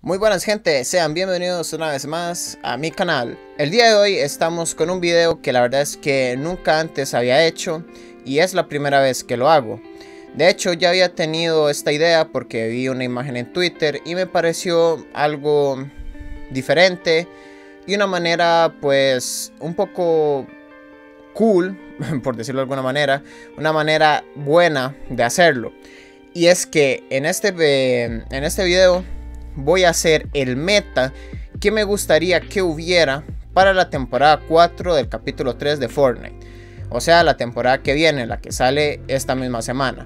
Muy buenas gente, sean bienvenidos una vez más a mi canal. El día de hoy estamos con un video que la verdad es que nunca antes había hecho y es la primera vez que lo hago. De hecho ya había tenido esta idea porque vi una imagen en Twitter y me pareció algo diferente y una manera pues un poco cool, por decirlo de alguna manera, una manera buena de hacerlo. Y es que en este video voy a hacer el meta que me gustaría que hubiera para la temporada 4 del capítulo 3 de Fortnite. O sea, la temporada que viene, la que sale esta misma semana.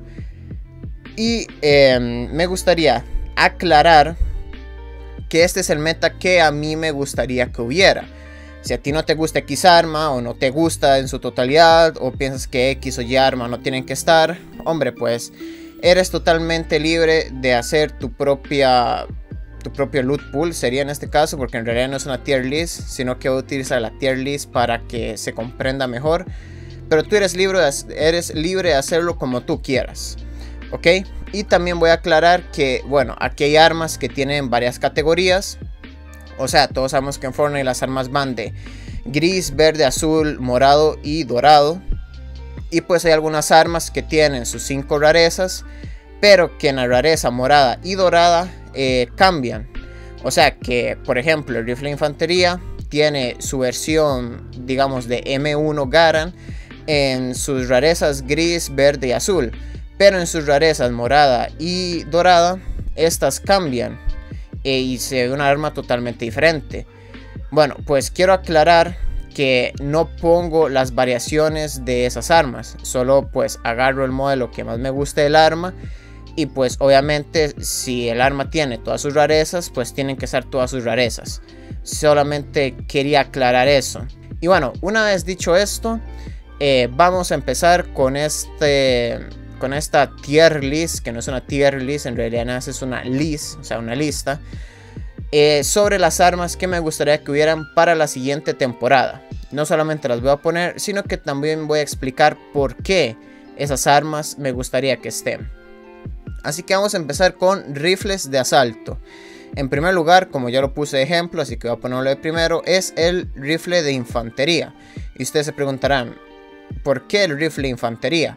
Y me gustaría aclarar que este es el meta que a mí me gustaría que hubiera. Si a ti no te gusta X arma o no te gusta en su totalidad o piensas que X o Y arma no tienen que estar, hombre, pues eres totalmente libre de hacer tu propio loot pool, sería en este caso, porque en realidad no es una tier list, sino que voy a utilizar la tier list para que se comprenda mejor. Pero tú eres libre de hacerlo como tú quieras, ¿ok? Y también voy a aclarar que, bueno, aquí hay armas que tienen varias categorías. O sea, todos sabemos que en Fortnite las armas van de gris, verde, azul, morado y dorado. Y pues hay algunas armas que tienen sus 5 rarezas, pero que en la rareza morada y dorada cambian. O sea que, por ejemplo, el rifle de infantería tiene su versión, digamos, de M1 Garand en sus rarezas gris, verde y azul. Pero en sus rarezas morada y dorada, estas cambian y se ve una arma totalmente diferente. Bueno, pues quiero aclarar que no pongo las variaciones de esas armas, solo pues agarro el modelo que más me guste del arma. Y pues obviamente si el arma tiene todas sus rarezas, pues tienen que ser todas sus rarezas. Solamente quería aclarar eso. Y bueno, una vez dicho esto, vamos a empezar con esta tier list, que no es una tier list, en realidad no es una list, o sea, una lista, sobre las armas que me gustaría que hubieran para la siguiente temporada. No solamente las voy a poner, sino que también voy a explicar por qué esas armas me gustaría que estén. Así que vamos a empezar con rifles de asalto. En primer lugar, como ya lo puse de ejemplo, así que voy a ponerlo de primero, es el rifle de infantería. Y ustedes se preguntarán, ¿por qué el rifle de infantería?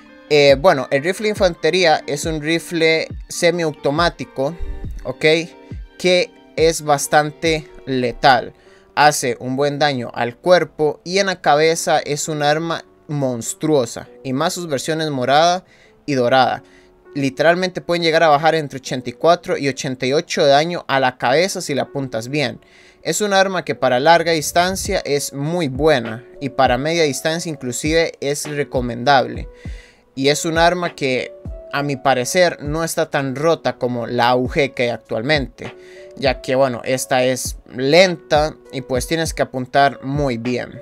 Bueno, el rifle de infantería es un rifle semiautomático, ¿ok? Que es bastante letal. Hace un buen daño al cuerpo y en la cabeza es un arma monstruosa. Y más sus versiones morada y dorada. Literalmente pueden llegar a bajar entre 84 y 88 de daño a la cabeza si la apuntas bien. Es un arma que para larga distancia es muy buena y para media distancia inclusive es recomendable. Y es un arma que a mi parecer no está tan rota como la AUG que hay actualmente. Ya que bueno, esta es lenta y pues tienes que apuntar muy bien.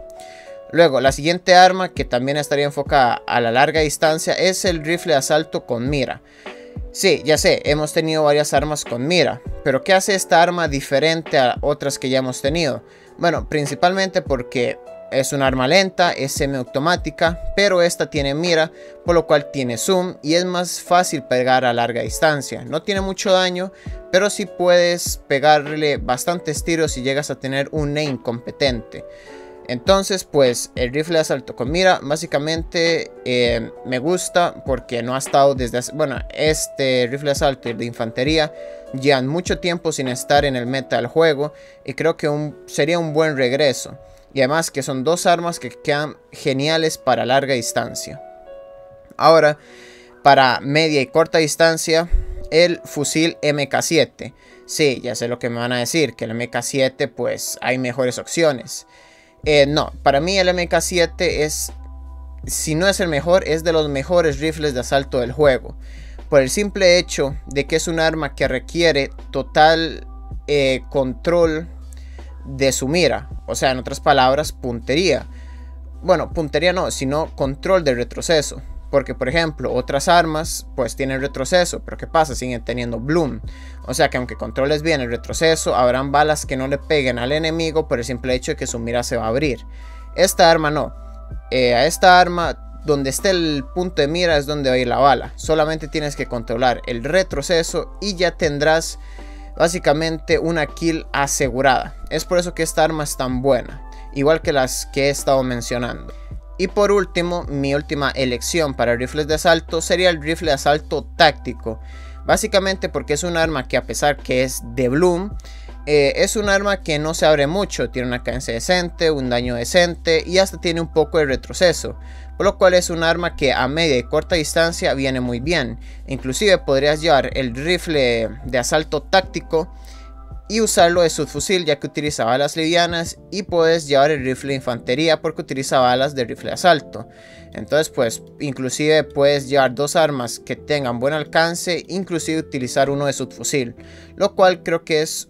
Luego, la siguiente arma que también estaría enfocada a la larga distancia es el rifle de asalto con mira. Sí, ya sé, hemos tenido varias armas con mira, pero ¿qué hace esta arma diferente a otras que ya hemos tenido? Bueno, principalmente porque es un arma lenta, es semiautomática, pero esta tiene mira, por lo cual tiene zoom y es más fácil pegar a larga distancia. No tiene mucho daño, pero sí puedes pegarle bastantes tiros si llegas a tener un aim competente. Entonces pues el rifle de asalto con mira básicamente me gusta porque no ha estado desde hace, bueno, este rifle de asalto de infantería llevan mucho tiempo sin estar en el meta del juego y creo que sería un buen regreso. Y además que son dos armas que quedan geniales para larga distancia. Ahora, para media y corta distancia, el fusil MK7. Sí, ya sé lo que me van a decir, que el MK7 pues hay mejores opciones. No, para mí el MK7 es, si no es el mejor, es de los mejores rifles de asalto del juego. Por el simple hecho de que es un arma que requiere total control de su mira. O sea, en otras palabras, puntería. Bueno, puntería no, sino control de retroceso. Porque, por ejemplo, otras armas pues tienen retroceso, pero ¿qué pasa? Siguen teniendo bloom. O sea que aunque controles bien el retroceso, habrán balas que no le peguen al enemigo por el simple hecho de que su mira se va a abrir. Esta arma no. A esta arma, donde esté el punto de mira es donde va a ir la bala. Solamente tienes que controlar el retroceso y ya tendrás básicamente una kill asegurada. Es por eso que esta arma es tan buena, igual que las que he estado mencionando. Y por último, mi última elección para rifles de asalto sería el rifle de asalto táctico. Básicamente porque es un arma que, a pesar que es de Bloom, es un arma que no se abre mucho, tiene una cadencia decente, un daño decente y hasta tiene un poco de retroceso, por lo cual es un arma que a media y corta distancia viene muy bien. Inclusive podrías llevar el rifle de asalto táctico y usarlo de subfusil, ya que utiliza balas livianas, y puedes llevar el rifle de infantería porque utiliza balas de rifle de asalto. Entonces pues inclusive puedes llevar dos armas que tengan buen alcance, inclusive utilizar uno de subfusil, lo cual creo que es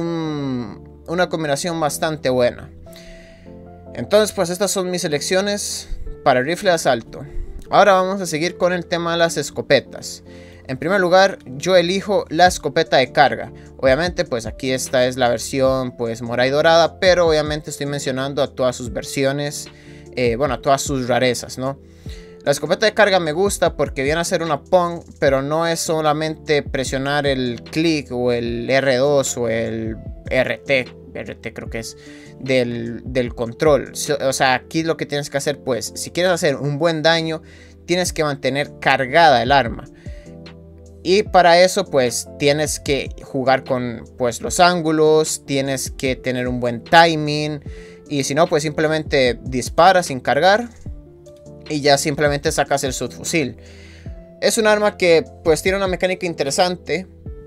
una combinación bastante buena. Entonces pues estas son mis elecciones para el rifle de asalto. Ahora vamos a seguir con el tema de las escopetas. En primer lugar, yo elijo la escopeta de carga. Obviamente pues aquí esta es la versión pues morada y dorada, pero obviamente estoy mencionando a todas sus versiones, bueno, a todas sus rarezas, ¿no? La escopeta de carga me gusta porque viene a ser una Pong, pero no es solamente presionar el clic o el R2 o el RT creo que es del control. O sea, aquí lo que tienes que hacer, pues si quieres hacer un buen daño, tienes que mantener cargada el arma. Y para eso pues tienes que jugar con pues los ángulos, tienes que tener un buen timing, y si no pues simplemente disparas sin cargar y ya simplemente sacas el subfusil. Es un arma que pues tiene una mecánica interesante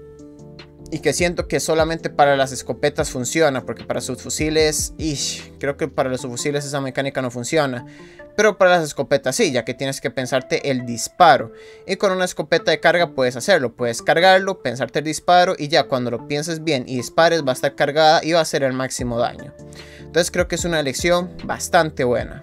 y que siento que solamente para las escopetas funciona, porque para subfusiles, creo que para los subfusiles esa mecánica no funciona. Pero para las escopetas sí, ya que tienes que pensarte el disparo. Y con una escopeta de carga puedes hacerlo. Puedes cargarlo, pensarte el disparo, y ya cuando lo pienses bien y dispares va a estar cargada y va a hacer el máximo daño. Entonces creo que es una elección bastante buena.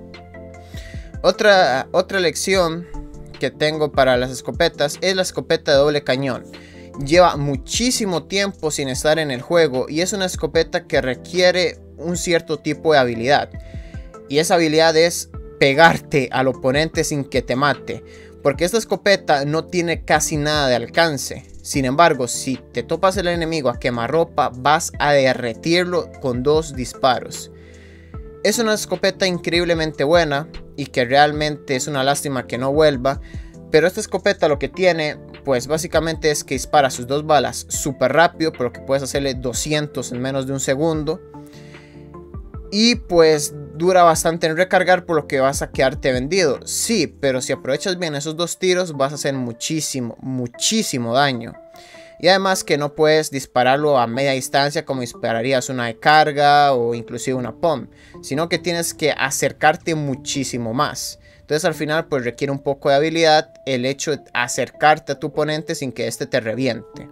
Otra elección que tengo para las escopetas es la escopeta de doble cañón. Lleva muchísimo tiempo sin estar en el juego y es una escopeta que requiere un cierto tipo de habilidad. Y esa habilidad es pegarte al oponente sin que te mate, porque esta escopeta no tiene casi nada de alcance. Sin embargo, si te topas el enemigo a quemarropa, vas a derretirlo con 2 disparos. Es una escopeta increíblemente buena y que realmente es una lástima que no vuelva. Pero esta escopeta lo que tiene pues básicamente es que dispara sus 2 balas súper rápido, por lo que puedes hacerle 200 en menos de un segundo. Y pues dura bastante en recargar, por lo que vas a quedarte vendido. Sí, pero si aprovechas bien esos 2 tiros vas a hacer muchísimo daño. Y además que no puedes dispararlo a media distancia como dispararías una de carga o inclusive una POM, sino que tienes que acercarte muchísimo más. Entonces al final pues requiere un poco de habilidad el hecho de acercarte a tu oponente sin que este te reviente.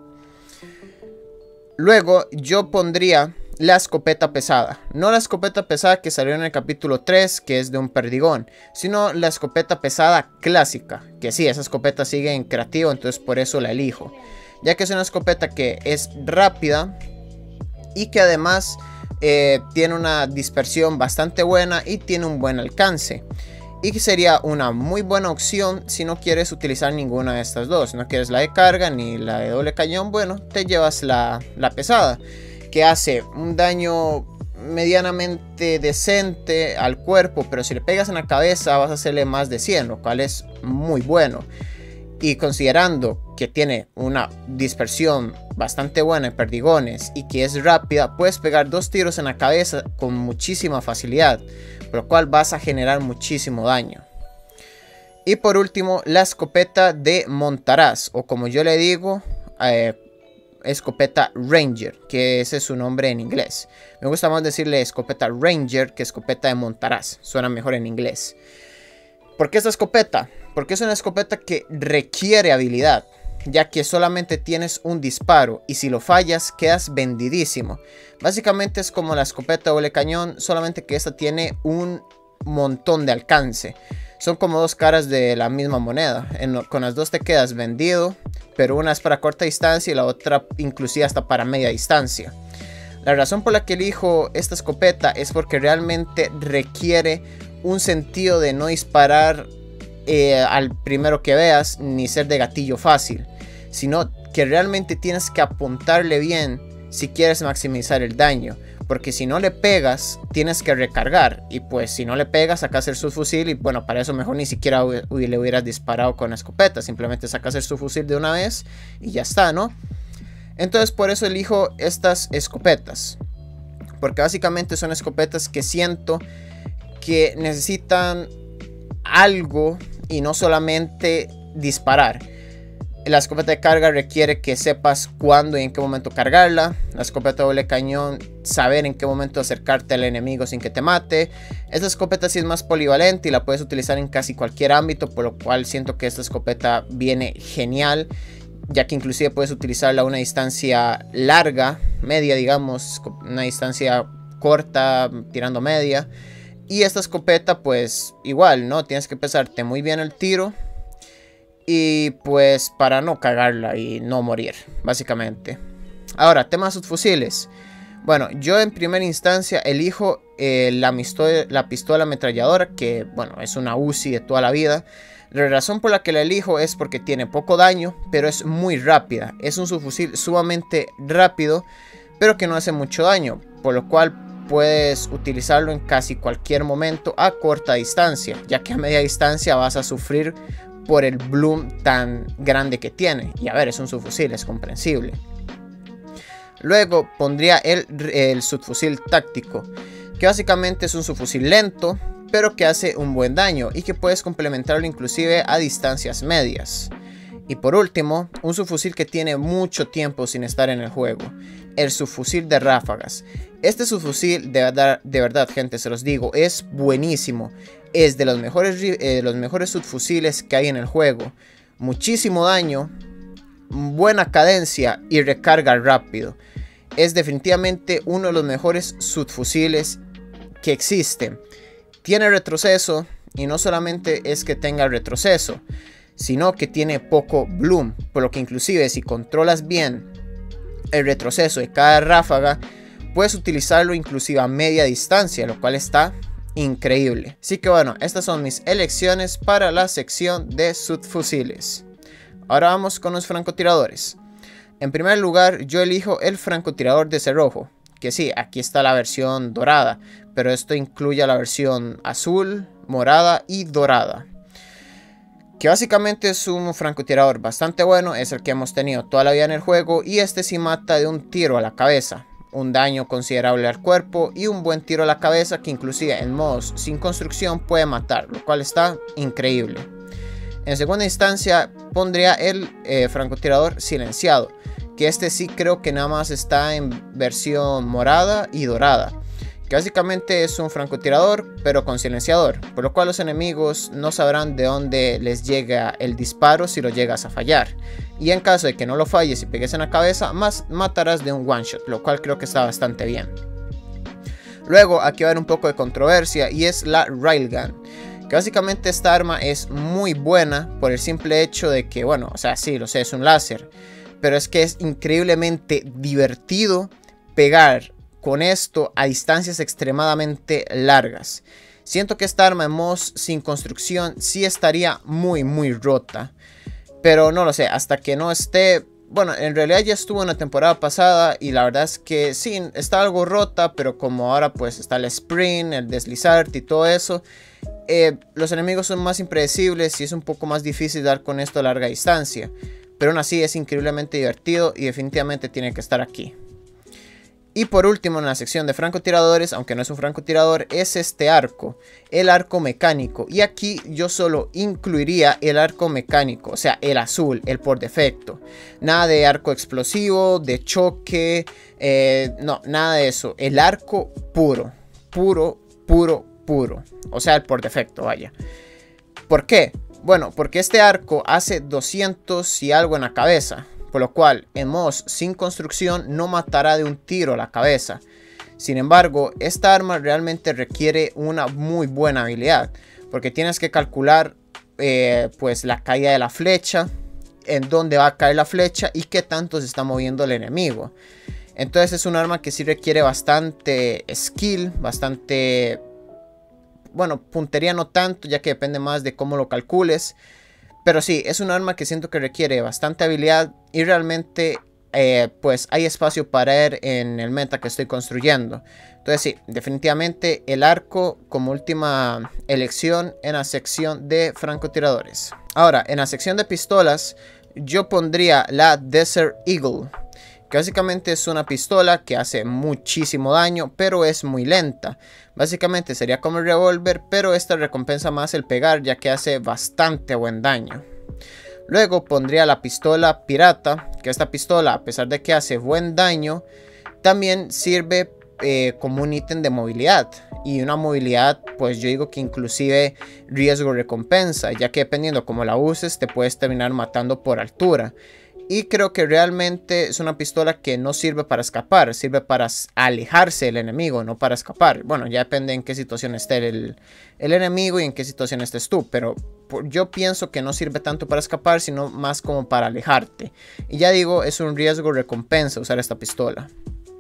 Luego yo pondría la escopeta pesada. No la escopeta pesada que salió en el capítulo 3, que es de un perdigón, sino la escopeta pesada clásica. Que sí, esa escopeta sigue en creativo, entonces por eso la elijo. Ya que es una escopeta que es rápida y que además tiene una dispersión bastante buena y tiene un buen alcance. Y que sería una muy buena opción si no quieres utilizar ninguna de estas dos. No quieres la de carga ni la de doble cañón. Bueno, te llevas la pesada, que hace un daño medianamente decente al cuerpo, pero si le pegas en la cabeza vas a hacerle más de 100, lo cual es muy bueno. Y considerando que tiene una dispersión bastante buena en perdigones y que es rápida, puedes pegar 2 tiros en la cabeza con muchísima facilidad, por lo cual vas a generar muchísimo daño. Y por último, la escopeta de montaraz, o como yo le digo, escopeta Ranger, que ese es su nombre en inglés. Me gusta más decirle escopeta Ranger que escopeta de montaraz, suena mejor en inglés. ¿Por qué esta escopeta? Porque es una escopeta que requiere habilidad, ya que solamente tienes un disparo y si lo fallas quedas vendidísimo. Básicamente es como la escopeta doble cañón, solamente que esta tiene un montón de alcance. Son como 2 caras de la misma moneda. Con las 2 te quedas vendido, pero una es para corta distancia y la otra inclusive hasta para media distancia. La razón por la que elijo esta escopeta es porque realmente requiere un sentido de no disparar al primero que veas, ni ser de gatillo fácil, sino que realmente tienes que apuntarle bien si quieres maximizar el daño. Porque si no le pegas, tienes que recargar. Y pues si no le pegas, sacas el subfusil. Y bueno, para eso mejor ni siquiera le hubieras disparado con la escopeta. Simplemente sacas el subfusil de una vez y ya está, ¿no? Entonces por eso elijo estas escopetas. Porque básicamente son escopetas que siento que necesitan algo y no solamente disparar. La escopeta de carga requiere que sepas cuándo y en qué momento cargarla. La escopeta doble cañón, saber en qué momento acercarte al enemigo sin que te mate. Esta escopeta sí es más polivalente y la puedes utilizar en casi cualquier ámbito, por lo cual siento que esta escopeta viene genial, ya que inclusive puedes utilizarla a una distancia larga, media digamos, una distancia corta, tirando media. Y esta escopeta pues igual, ¿no? Tienes que pesarte muy bien el tiro. Y pues para no cagarla y no morir, básicamente. Ahora, tema subfusiles. Bueno, yo en primera instancia elijo la pistola ametralladora, que bueno, es una Uzi de toda la vida. La razón por la que la elijo es porque tiene poco daño, pero es muy rápida. Es un subfusil sumamente rápido, pero que no hace mucho daño, por lo cual puedes utilizarlo en casi cualquier momento a corta distancia, ya que a media distancia vas a sufrir por el bloom tan grande que tiene. Y a ver, es un subfusil, es comprensible. Luego pondría el subfusil táctico, que básicamente es un subfusil lento, pero que hace un buen daño y que puedes complementarlo inclusive a distancias medias. Y por último, un subfusil que tiene mucho tiempo sin estar en el juego, el subfusil de ráfagas. Este subfusil, de verdad gente, se los digo, es buenísimo. Es de los mejores subfusiles que hay en el juego. Muchísimo daño, buena cadencia y recarga rápido. Es definitivamente uno de los mejores subfusiles que existen. Tiene retroceso, y no solamente es que tenga retroceso, sino que tiene poco bloom, por lo que inclusive si controlas bien el retroceso de cada ráfaga, puedes utilizarlo inclusive a media distancia, lo cual está increíble. Así que bueno, estas son mis elecciones para la sección de subfusiles. Ahora vamos con los francotiradores. En primer lugar, yo elijo el francotirador de cerrojo, que sí, aquí está la versión dorada, pero esto incluye la versión azul, morada y dorada, que básicamente es un francotirador bastante bueno. Es el que hemos tenido toda la vida en el juego, y este sí mata de un tiro a la cabeza, un daño considerable al cuerpo y un buen tiro a la cabeza, que inclusive en modos sin construcción puede matar, lo cual está increíble. En segunda instancia pondría el francotirador silenciado, que este sí creo que nada más está en versión morada y dorada, que básicamente es un francotirador pero con silenciador, por lo cual los enemigos no sabrán de dónde les llega el disparo si lo llegas a fallar, y en caso de que no lo falles y pegues en la cabeza, matarás de un one shot, lo cual creo que está bastante bien. Luego aquí va a haber un poco de controversia, y es la Railgun, que básicamente esta arma es muy buena por el simple hecho de que, bueno, o sea, sí, lo sé, es un láser, pero es que es increíblemente divertido pegar con esto a distancias extremadamente largas. Siento que esta arma en modos sin construcción sí estaría muy rota, pero no lo sé, hasta que no esté. Bueno, en realidad ya estuvo en la temporada pasada y la verdad es que sí, está algo rota, pero como ahora pues está el sprint, el deslizarte y todo eso, los enemigos son más impredecibles y es un poco más difícil dar con esto a larga distancia, pero aún así es increíblemente divertido y definitivamente tiene que estar aquí. Y por último, en la sección de francotiradores, aunque no es un francotirador, es este arco, el arco mecánico. Y aquí yo solo incluiría el arco mecánico, o sea, el azul, el por defecto. Nada de arco explosivo, de choque, no, nada de eso. El arco puro. O sea, el por defecto, vaya. ¿Por qué? Bueno, porque este arco hace 200 y algo en la cabeza, por lo cual en modos sin construcción no matará de un tiro a la cabeza. Sin embargo, esta arma realmente requiere una muy buena habilidad, porque tienes que calcular pues la caída de la flecha, en dónde va a caer la flecha y qué tanto se está moviendo el enemigo. Entonces es un arma que sí requiere bastante skill, bastante, bueno, puntería no tanto, ya que depende más de cómo lo calcules. Pero sí, es un arma que siento que requiere bastante habilidad y realmente pues hay espacio para él en el meta que estoy construyendo. Entonces sí, definitivamente el arco como última elección en la sección de francotiradores. Ahora, en la sección de pistolas yo pondría la Desert Eagle, que básicamente es una pistola que hace muchísimo daño, pero es muy lenta. Básicamente sería como el revólver, pero esta recompensa más el pegar, ya que hace bastante buen daño. Luego pondría la pistola pirata, que esta pistola, a pesar de que hace buen daño, también sirve como un ítem de movilidad. Y una movilidad, pues yo digo que inclusive riesgo recompensa, ya que dependiendo cómo la uses, te puedes terminar matando por altura. Y creo que realmente es una pistola que no sirve para escapar, sirve para alejarse del enemigo, no para escapar. Bueno, ya depende en qué situación esté el enemigo y en qué situación estés tú, pero yo pienso que no sirve tanto para escapar, sino más como para alejarte. Y ya digo, es un riesgo recompensa usar esta pistola.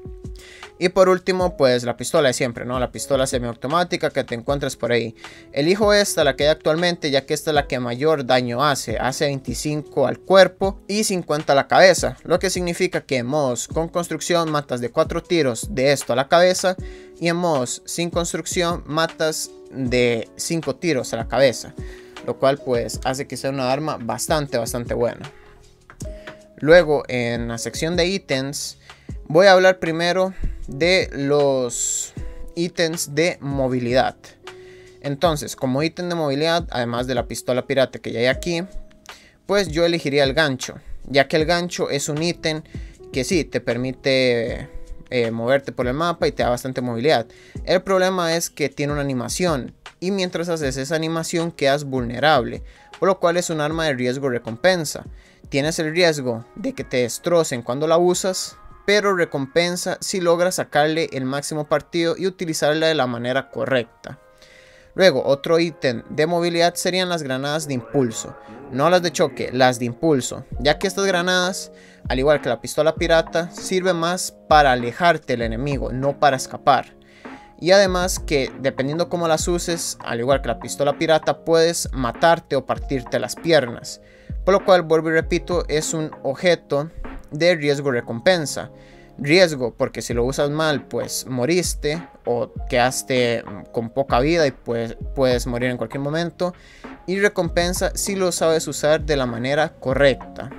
Y por último, pues la pistola de siempre, ¿no? La pistola semiautomática que te encuentras por ahí. Elijo esta, la que hay actualmente, ya que esta es la que mayor daño hace. Hace 25 al cuerpo y 50 a la cabeza. Lo que significa que en modos con construcción matas de 4 tiros de esto a la cabeza. Y en modos sin construcción matas de 5 tiros a la cabeza. Lo cual pues hace que sea una arma bastante buena. Luego en la sección de ítems voy a hablar primero de los ítems de movilidad. Entonces, como ítem de movilidad, además de la pistola pirata que ya hay aquí, pues yo elegiría el gancho, ya que el gancho es un ítem que sí te permite moverte por el mapa y te da bastante movilidad. El problema es que tiene una animación y mientras haces esa animación quedas vulnerable, por lo cual es un arma de riesgo recompensa. Tienes el riesgo de que te destrocen cuando la usas, pero recompensa si logras sacarle el máximo partido y utilizarla de la manera correcta. Luego, otro ítem de movilidad serían las granadas de impulso. No las de choque, las de impulso. Ya que estas granadas, al igual que la pistola pirata, sirven más para alejarte del enemigo, no para escapar. Y además que dependiendo cómo las uses, al igual que la pistola pirata, puedes matarte o partirte las piernas. Por lo cual, vuelvo y repito, es un objeto de riesgo recompensa. Riesgo porque si lo usas mal pues moriste o quedaste con poca vida y pues puedes morir en cualquier momento. Y recompensa si lo sabes usar de la manera correcta.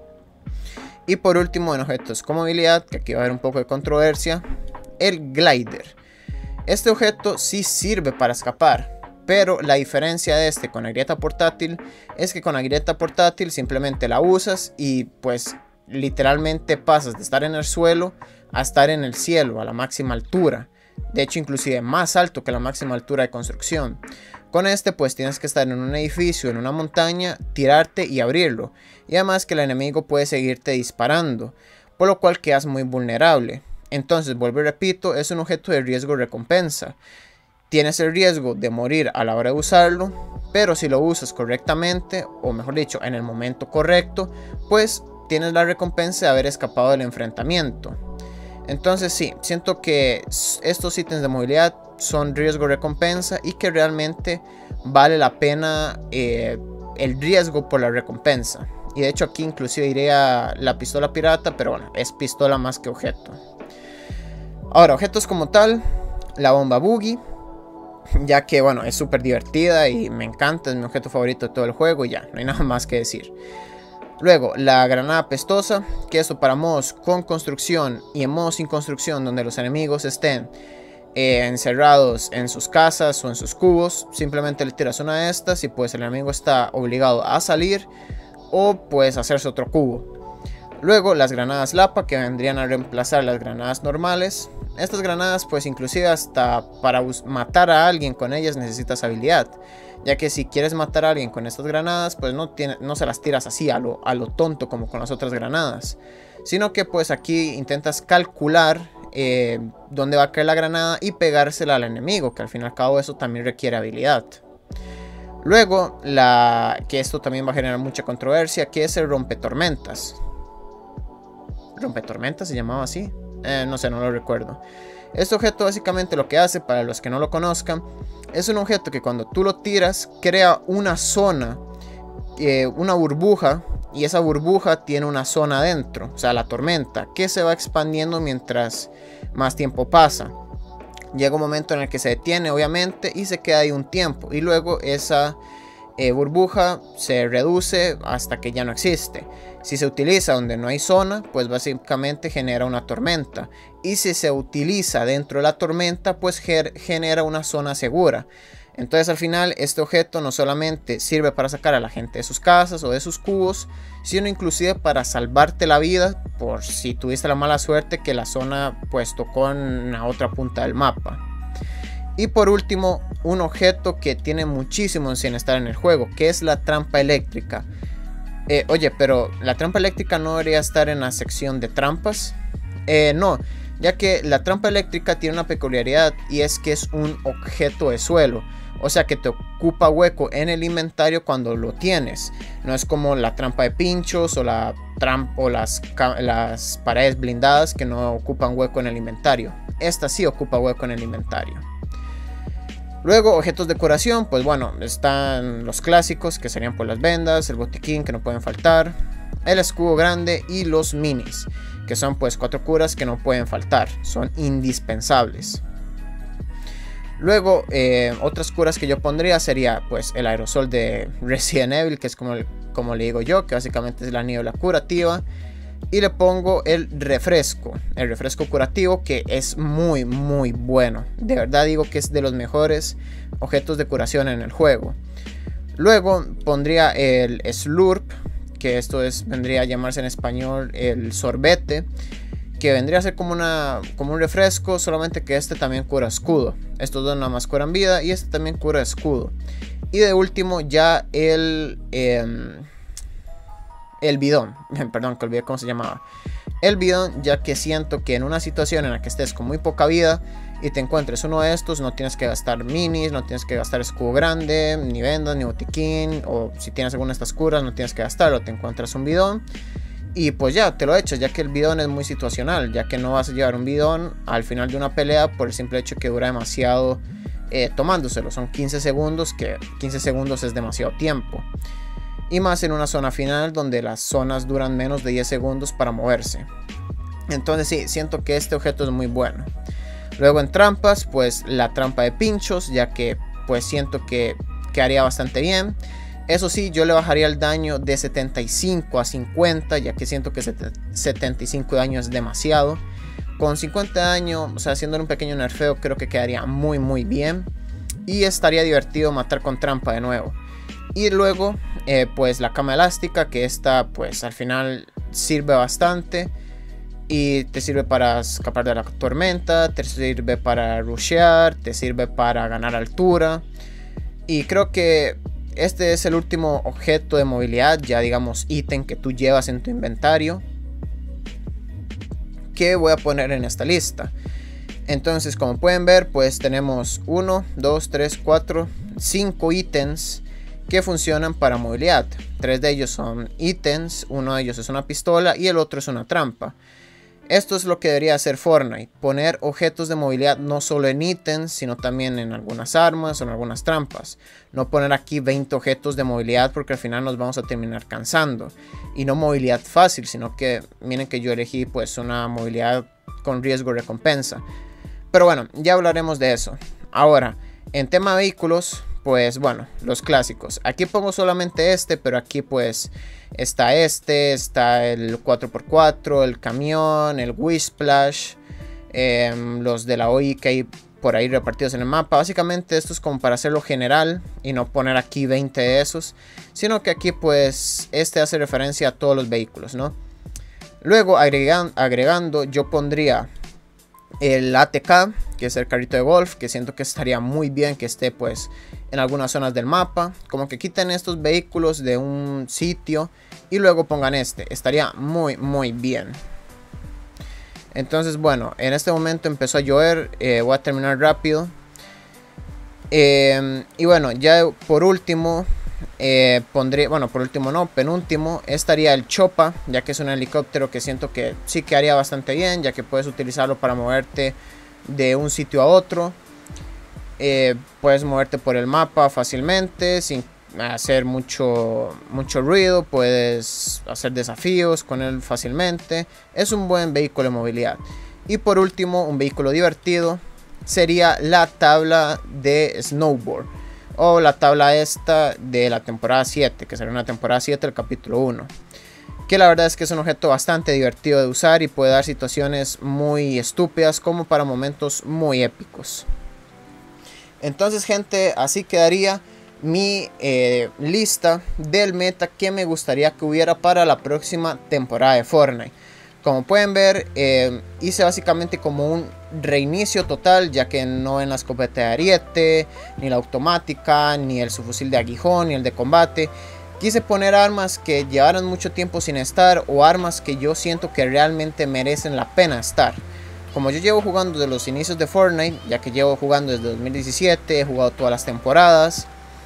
Y por último, en objetos con movilidad, que aquí va a haber un poco de controversia, el glider. Este objeto sí sirve para escapar, pero la diferencia de este con la grieta portátil es que con la grieta portátil simplemente la usas y pues literalmente pasas de estar en el suelo a estar en el cielo a la máxima altura. De hecho, inclusive más alto que la máxima altura de construcción. Con este pues tienes que estar en un edificio, en una montaña, tirarte y abrirlo. Y además que el enemigo puede seguirte disparando, por lo cual quedas muy vulnerable. Entonces, vuelvo y repito, es un objeto de riesgo recompensa. Tienes el riesgo de morir a la hora de usarlo, pero si lo usas correctamente, o mejor dicho, en el momento correcto, pues tienes la recompensa de haber escapado del enfrentamiento. Entonces sí, siento que estos ítems de movilidad son riesgo recompensa y que realmente vale la pena el riesgo por la recompensa. Y de hecho aquí inclusive iría la pistola pirata, pero bueno, es pistola más que objeto. Ahora, objetos como tal, la bomba boogie, ya que bueno, es súper divertida y me encanta, es mi objeto favorito de todo el juego y ya, no hay nada más que decir. Luego, la granada pestosa, que esto para modos con construcción y en modos sin construcción, donde los enemigos estén encerrados en sus casas o en sus cubos, simplemente le tiras una de estas y pues el enemigo está obligado a salir o puedes hacerse otro cubo. Luego, las granadas Lapa, que vendrían a reemplazar las granadas normales. Estas granadas pues inclusive hasta para matar a alguien con ellas necesitas habilidad, ya que si quieres matar a alguien con estas granadas pues no se las tiras así a lo tonto como con las otras granadas, sino que pues aquí intentas calcular dónde va a caer la granada y pegársela al enemigo, que al fin y al cabo eso también requiere habilidad. Luego, que esto también va a generar mucha controversia, que es el rompetormentas. ¿Rompetormentas se llamaba así? No sé, no lo recuerdo. Este objeto básicamente lo que hace, para los que no lo conozcan, es un objeto que cuando tú lo tiras crea una zona una burbuja, y esa burbuja tiene una zona adentro, o sea, la tormenta, que se va expandiendo mientras más tiempo pasa. Llega un momento en el que se detiene, obviamente, y se queda ahí un tiempo, y luego esa burbuja se reduce hasta que ya no existe. Si se utiliza donde no hay zona, pues básicamente genera una tormenta, y si se utiliza dentro de la tormenta, pues genera una zona segura. Entonces al final este objeto no solamente sirve para sacar a la gente de sus casas o de sus cubos, sino inclusive para salvarte la vida por si tuviste la mala suerte que la zona pues tocó en la otra punta del mapa. Y por último, un objeto que tiene muchísimo sin estar en el juego, que es la trampa eléctrica. Oye, pero la trampa eléctrica no debería estar en la sección de trampas. No, ya que la trampa eléctrica tiene una peculiaridad, y es que es un objeto de suelo. O sea que te ocupa hueco en el inventario cuando lo tienes. No es como la trampa de pinchos o las paredes blindadas que no ocupan hueco en el inventario. Esta sí ocupa hueco en el inventario. Luego, objetos de curación, pues bueno, están los clásicos, que serían pues las vendas, el botiquín, que no pueden faltar, el escudo grande y los minis, que son pues 4 curas que no pueden faltar, son indispensables. Luego, otras curas que yo pondría sería pues el aerosol de Resident Evil, que es como le digo yo, que básicamente es la niebla curativa. Y le pongo el refresco curativo, que es muy bueno. De verdad digo que es de los mejores objetos de curación en el juego. Luego pondría el slurp, que esto vendría a llamarse en español el sorbete, que vendría a ser como un refresco, solamente que este también cura escudo. Estos dos nada más curan vida y este también cura escudo. Y de último ya el bidón, perdón, que olvidé cómo se llamaba. El bidón, ya que siento que en una situación en la que estés con muy poca vida y te encuentres uno de estos, no tienes que gastar minis, no tienes que gastar escudo grande, ni vendas, ni botiquín, o si tienes alguna de estas curas no tienes que gastarlo, te encuentras un bidón y pues ya te lo echas, ya que el bidón es muy situacional, ya que no vas a llevar un bidón al final de una pelea por el simple hecho que dura demasiado tomándoselo. Son 15 segundos, que 15 segundos es demasiado tiempo. Y más en una zona final donde las zonas duran menos de 10 segundos para moverse. Entonces sí, siento que este objeto es muy bueno. Luego en trampas, pues la trampa de pinchos, ya que pues siento que haría bastante bien. Eso sí, yo le bajaría el daño de 75 a 50, ya que siento que 75 daño es demasiado. Con 50 daño, o sea, haciéndole un pequeño nerfeo, creo que quedaría muy bien. Y estaría divertido matar con trampa de nuevo. Y luego pues la cama elástica, que esta pues al final sirve bastante y te sirve para escapar de la tormenta, te sirve para rushear, te sirve para ganar altura. Y creo que este es el último objeto de movilidad, ya digamos ítem, que tú llevas en tu inventario, que voy a poner en esta lista. Entonces, como pueden ver, pues tenemos 1, 2, 3, 4, 5 ítems que funcionan para movilidad. 3 de ellos son ítems, uno de ellos es una pistola y el otro es una trampa. Esto es lo que debería hacer Fortnite, poner objetos de movilidad no solo en ítems, sino también en algunas armas o en algunas trampas. No poner aquí 20 objetos de movilidad, porque al final nos vamos a terminar cansando. Y no movilidad fácil, sino que miren que yo elegí pues una movilidad con riesgo recompensa. Pero bueno, ya hablaremos de eso. Ahora, en tema vehículos, pues bueno, los clásicos. Aquí pongo solamente este, pero aquí pues está el 4x4, el camión, el Whisplash, los de la OI que hay por ahí repartidos en el mapa. Básicamente esto es como para hacerlo general y no poner aquí 20 de esos, sino que aquí pues este hace referencia a todos los vehículos, ¿no? Luego agregando yo pondría el ATK, que es el carrito de golf, que siento que estaría muy bien que esté pues en algunas zonas del mapa. Como que quiten estos vehículos de un sitio y luego pongan estaría muy bien. Entonces bueno, en este momento empezó a llover, voy a terminar rápido. Y bueno, ya por último pondría, bueno, por último no, penúltimo, estaría el Chopa, ya que es un helicóptero que siento que sí que haría bastante bien, ya que puedes utilizarlo para moverte de un sitio a otro. Puedes moverte por el mapa fácilmente, sin hacer mucho ruido, puedes hacer desafíos con él fácilmente. Es un buen vehículo de movilidad. Y por último, un vehículo divertido sería la tabla de snowboard, o la tabla esta de la temporada 7, que será una temporada 7 del capítulo 1, que la verdad es que es un objeto bastante divertido de usar y puede dar situaciones muy estúpidas como para momentos muy épicos. Entonces, gente, así quedaría mi lista del meta que me gustaría que hubiera para la próxima temporada de Fortnite. Como pueden ver, hice básicamente como un reinicio total, ya que no en la escopeta de ariete, ni la automática, ni el subfusil de aguijón, ni el de combate. Quise poner armas que llevaran mucho tiempo sin estar, o armas que yo siento que realmente merecen la pena estar. Como yo llevo jugando desde los inicios de Fortnite, ya que llevo jugando desde 2017, he jugado todas las temporadas,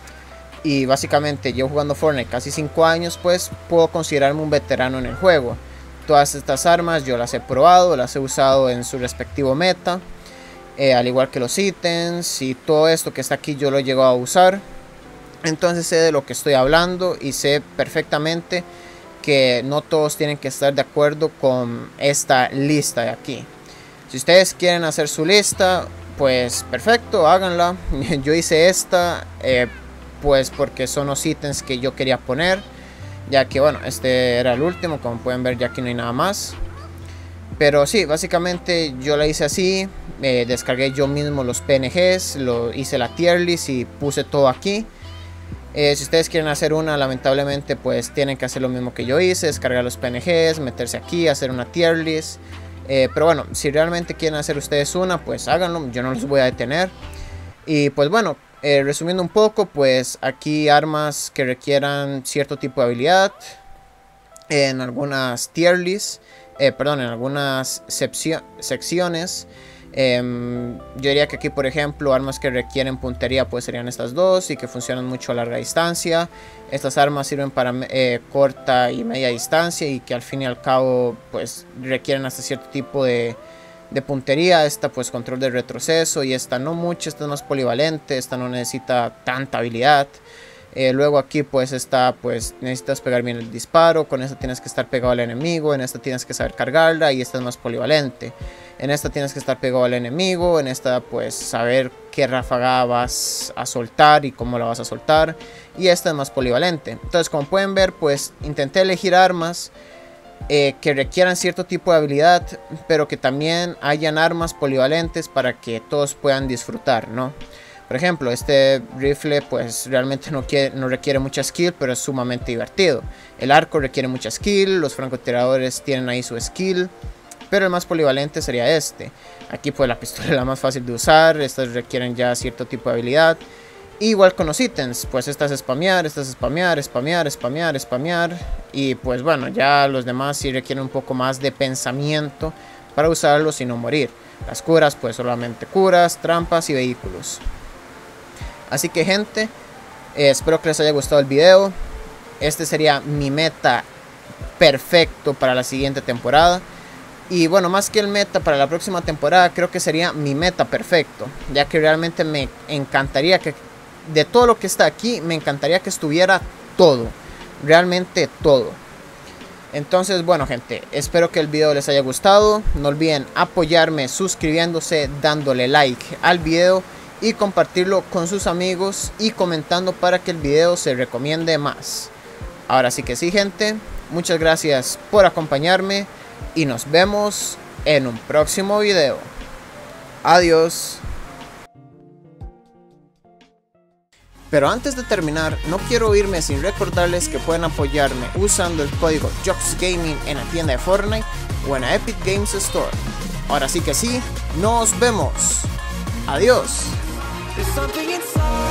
y básicamente llevo jugando Fortnite casi 5 años, pues puedo considerarme un veterano en el juego. Todas estas armas yo las he probado, las he usado en su respectivo meta, al igual que los ítems y todo esto que está aquí yo lo he llegado a usar. Entonces sé de lo que estoy hablando y sé perfectamente que no todos tienen que estar de acuerdo con esta lista de aquí. Si ustedes quieren hacer su lista, pues perfecto, háganla. Yo hice esta pues porque son los ítems que yo quería poner, ya que bueno, este era el último, como pueden ver ya aquí no hay nada más. Pero sí, básicamente yo la hice así, descargué yo mismo los PNGs, hice la tier list y puse todo aquí. Si ustedes quieren hacer una, lamentablemente pues tienen que hacer lo mismo que yo hice, descargar los PNGs, meterse aquí, hacer una tier list. Pero bueno, si realmente quieren hacer ustedes una, pues háganlo, yo no los voy a detener. Y pues bueno, resumiendo un poco, pues aquí armas que requieran cierto tipo de habilidad en algunas tier lists, en algunas secciones. Yo diría que aquí, por ejemplo, armas que requieren puntería pues serían estas dos y que funcionan mucho a larga distancia. Estas armas sirven para corta y media distancia y que al fin y al cabo pues requieren hasta cierto tipo de puntería. Esta pues control de retroceso, y esta no mucho, esta es más polivalente, esta no necesita tanta habilidad. Luego aquí pues esta pues necesitas pegar bien el disparo, con esta tienes que estar pegado al enemigo, en esta tienes que saber cargarla, y esta es más polivalente. En esta tienes que estar pegado al enemigo, en esta pues saber qué ráfaga vas a soltar y cómo la vas a soltar, y esta es más polivalente. Entonces, como pueden ver, pues intenté elegir armas que requieran cierto tipo de habilidad, pero que también hayan armas polivalentes para que todos puedan disfrutar, ¿no? Por ejemplo, este rifle pues realmente no requiere mucha skill, pero es sumamente divertido. El arco requiere mucha skill, los francotiradores tienen ahí su skill, pero el más polivalente sería este. Aquí pues la pistola es la más fácil de usar, estas requieren ya cierto tipo de habilidad. Igual con los ítems, pues estas spamear, spamear, y pues bueno, ya los demás sí requieren un poco más de pensamiento para usarlos y no morir. Las curas pues solamente curas, trampas y vehículos. Así que gente, espero que les haya gustado el video. Este sería mi meta perfecto para la siguiente temporada. Y bueno, más que el meta para la próxima temporada, creo que sería mi meta perfecto, ya que realmente me encantaría que, de todo lo que está aquí, me encantaría que estuviera todo, realmente todo. Entonces bueno gente, espero que el video les haya gustado. No olviden apoyarme suscribiéndose, dándole like al video y compartirlo con sus amigos y comentando para que el video se recomiende más. Ahora sí que sí gente, muchas gracias por acompañarme y nos vemos en un próximo video. Adiós. Pero antes de terminar, no quiero irme sin recordarles que pueden apoyarme usando el código JOXGAMING en la tienda de Fortnite o en la Epic Games Store. Ahora sí que sí, nos vemos. Adiós. There's something inside